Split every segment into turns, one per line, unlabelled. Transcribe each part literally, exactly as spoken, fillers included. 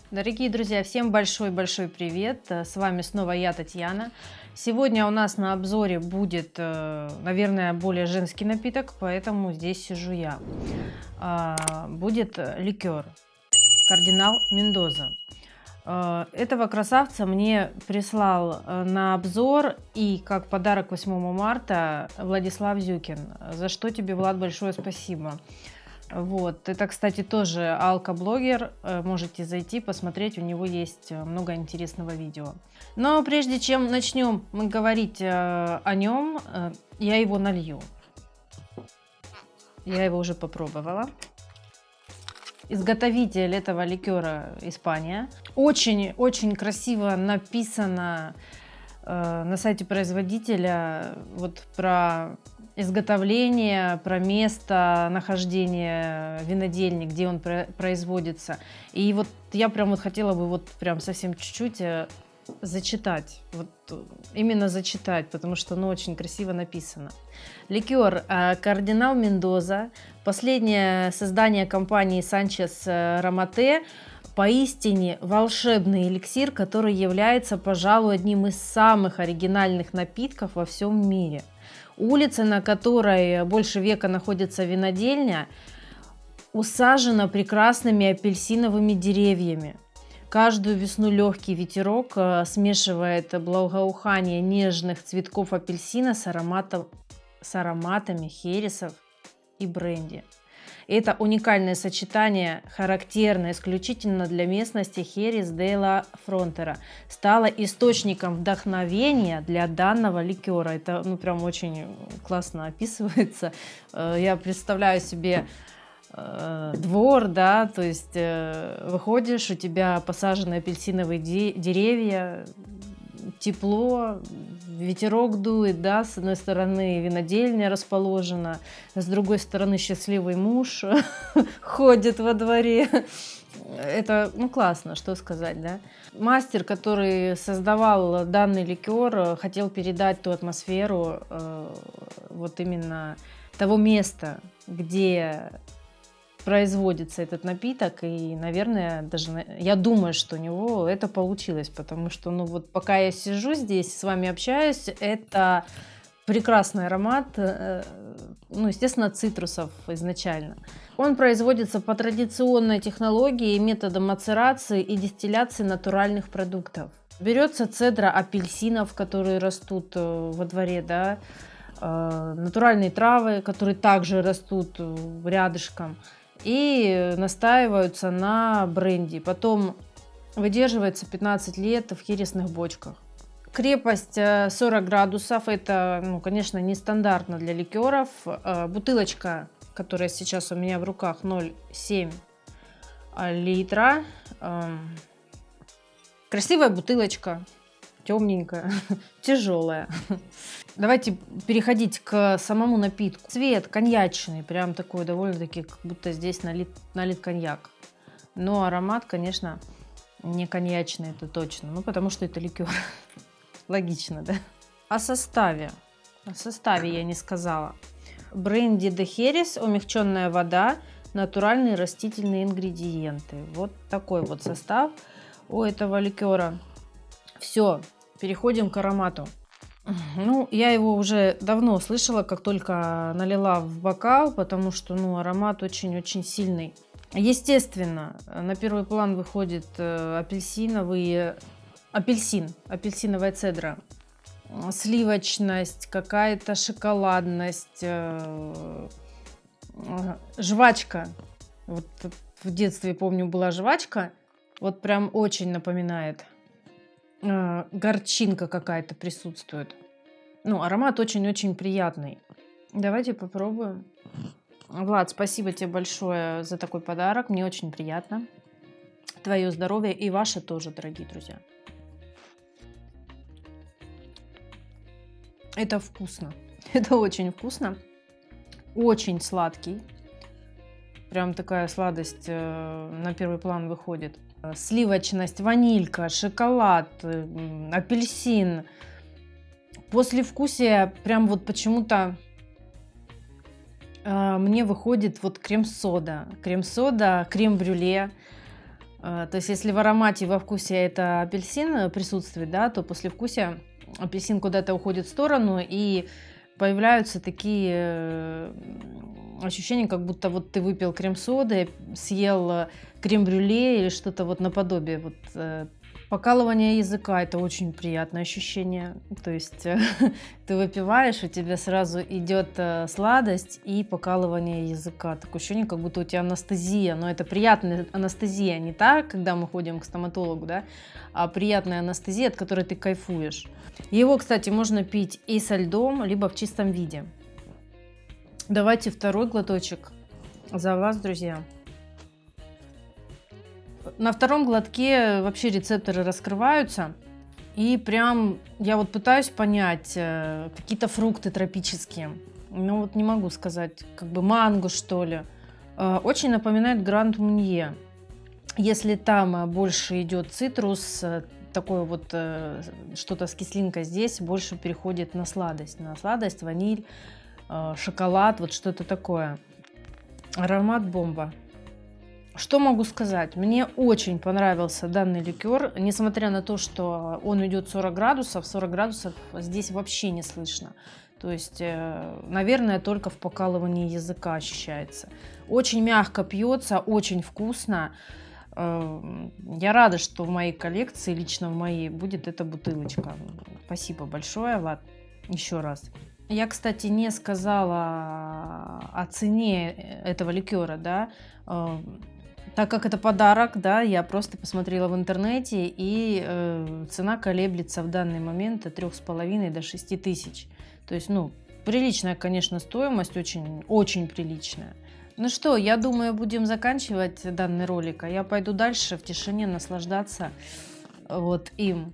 Дорогие друзья, всем большой-большой привет! С вами снова я, Татьяна. Сегодня у нас на обзоре будет, наверное, более женский напиток, поэтому здесь сижу я. Будет ликер Кардинал Мендоза. Этого красавца мне прислал на обзор и как подарок восьмого марта Владислав Зюкин, за что тебе, Влад, большое спасибо. Вот, это, кстати, тоже алкоблогер, можете зайти посмотреть, у него есть много интересного видео. Но прежде чем начнем мы говорить о нем, я его налью. Я его уже попробовала. Изготовитель этого ликера Испания. Очень-очень красиво написано э, на сайте производителя вот про изготовление, про место нахождения винодельни, где он производится. И вот я прям вот хотела бы вот прям совсем чуть-чуть зачитать, вот именно зачитать, потому что оно очень красиво написано. Ликер Кардинал Мендоза, последнее создание компании Санчес Рамоте, поистине волшебный эликсир, который является, пожалуй, одним из самых оригинальных напитков во всем мире. Улица, на которой больше века находится винодельня, усажена прекрасными апельсиновыми деревьями. Каждую весну легкий ветерок смешивает благоухание нежных цветков апельсина с, ароматом, с ароматами хересов и бренди. Это уникальное сочетание, характерное исключительно для местности Херес де ла Фронтера, стало источником вдохновения для данного ликера. Это ну, прям очень классно описывается. Я представляю себе э, двор, да, то есть э, выходишь, у тебя посажены апельсиновые де деревья, тепло, ветерок дует, да, с одной стороны винодельня расположена, с другой стороны счастливый муж ходит во дворе. Это, ну, классно, что сказать, да. Мастер, который создавал данный ликер, хотел передать ту атмосферу э, вот именно того места, где производится этот напиток, и, наверное, даже я думаю, что у него это получилось, потому что, ну вот, пока я сижу здесь, с вами общаюсь, это прекрасный аромат, ну, естественно, цитрусов изначально. Он производится по традиционной технологии и методам мацерации и дистилляции натуральных продуктов. Берется цедра апельсинов, которые растут во дворе, да, натуральные травы, которые также растут рядышком, и настаиваются на бренди. Потом выдерживается пятнадцать лет в хересных бочках. Крепость сорок градусов. Это, ну, конечно, нестандартно для ликеров. Бутылочка, которая сейчас у меня в руках, ноль целых семь литра. Красивая бутылочка. Темненькая, тяжелая. Давайте переходить к самому напитку. Цвет коньячный, прям такой довольно-таки, как будто здесь налит, налит коньяк. Но аромат, конечно, не коньячный, это точно. Ну, потому что это ликер. Логично, да? О составе. О составе я не сказала. Бренди де Херес, умягченная вода, натуральные растительные ингредиенты. Вот такой вот состав у этого ликера. Все, переходим к аромату. Ну, я его уже давно слышала, как только налила в бокал, потому что, ну, аромат очень-очень сильный. Естественно, на первый план выходит апельсиновый, апельсин, апельсиновая цедра, сливочность, какая-то шоколадность, жвачка. Вот в детстве, помню, была жвачка, вот прям очень напоминает. Горчинка какая-то присутствует. Ну, аромат очень-очень приятный. Давайте попробуем. Влад, спасибо тебе большое за такой подарок. Мне очень приятно. Твое здоровье и ваше тоже, дорогие друзья. Это вкусно. Это очень вкусно. Очень сладкий. Прям такая сладость на первый план выходит. Сливочность, ванилька, шоколад, апельсин. Послевкусие прям вот почему-то э, мне выходит вот крем-сода. Крем-сода, крем-брюле. То есть если в аромате и во вкусе это апельсин присутствует, да, то послевкусие апельсин куда-то уходит в сторону, и появляются такие ощущения, как будто вот ты выпил крем-соды, съел крем-брюле или что-то вот наподобие. Вот покалывание языка — это очень приятное ощущение. То есть ты выпиваешь, у тебя сразу идет сладость и покалывание языка. Такое ощущение, как будто у тебя анестезия. Но это приятная анестезия, не та, когда мы ходим к стоматологу, да, а приятная анестезия, от которой ты кайфуешь. Его, кстати, можно пить и со льдом, либо в чистом виде. Давайте второй глоточек за вас, друзья. На втором глотке вообще рецепторы раскрываются. И прям я вот пытаюсь понять, какие-то фрукты тропические. Ну вот не могу сказать, как бы манго, что ли. Очень напоминает Гранд Мунье. Если там больше идет цитрус, такое вот что-то с кислинкой, здесь больше переходит на сладость. На сладость, ваниль, шоколад, вот что-то такое. Аромат бомба. Что могу сказать? Мне очень понравился данный ликер, несмотря на то, что он идет сорок градусов, сорок градусов здесь вообще не слышно. То есть, наверное, только в покалывании языка ощущается. Очень мягко пьется, очень вкусно. Я рада, что в моей коллекции, лично в моей, будет эта бутылочка. Спасибо большое, Влад, еще раз. Я, кстати, не сказала о цене этого ликера, да. Так как это подарок, да, я просто посмотрела в интернете, и э, цена колеблется в данный момент от трёх с половиной до шести тысяч. То есть, ну, приличная, конечно, стоимость, очень, очень приличная. Ну что, я думаю, будем заканчивать данный ролик, а я пойду дальше в тишине наслаждаться вот им.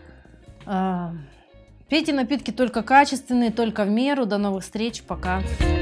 А, пейте напитки только качественные, только в меру. До новых встреч, пока.